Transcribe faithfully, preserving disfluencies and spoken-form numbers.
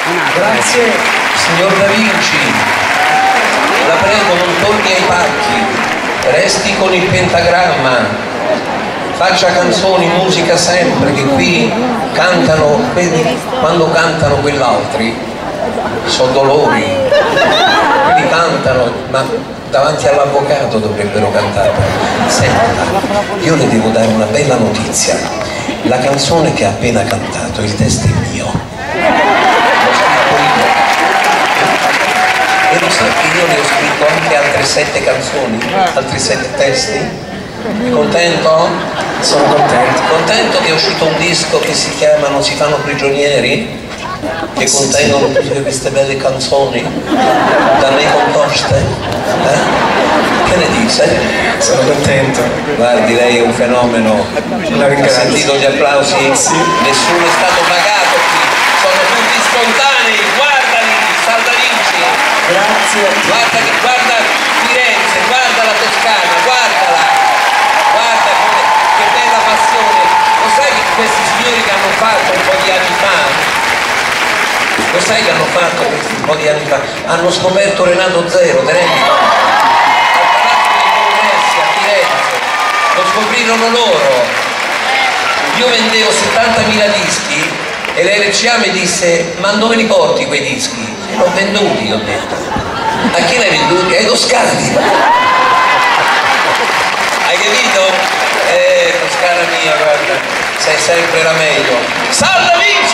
Grazie, signor Da Vinci. La prego, non torni ai pacchi, resti con il pentagramma. Faccia canzoni, musica sempre, che qui cantano, vedi, quando cantano quell'altri, sono dolori, quelli cantano, ma davanti all'avvocato dovrebbero cantare. Senta, io le devo dare una bella notizia, la canzone che ha appena cantato, il testo è mio, lo scrivo io, e lo sa che io ne ho scritto anche altre sette canzoni, altri sette testi? Contento? Sono contento. Contento che è uscito un disco che si chiama Non si fanno prigionieri? Che contengono tutte queste belle canzoni da me composte? Eh? Che ne dice? Sono contento. Guardi, lei è un fenomeno. Ha sentito gli applausi? Sì. Nessuno è stato pagato qui, sono tutti spontanei. Guardali, Sal Da Vinci. Grazie. Guarda, guarda Firenze, guarda la Toscana, guardala. Guarda che, che bella passione. Lo sai che questi signori che hanno fatto un po' di anni fa, lo sai che hanno fatto questi un po' di anni fa? Hanno scoperto Renato Zero, te rendi conto? Al Palazzo dei Congressi a Firenze, lo scoprirono loro. Io vendevo settantamila dischi e l'R C A mi disse: ma dove li porti quei dischi? E l'ho venduti, ho detto. A chi l'hai venduti? Ai toscani. Hai capito? Eh, Toscana mia, guarda, sei sempre la meglio. Sal Da Vinci!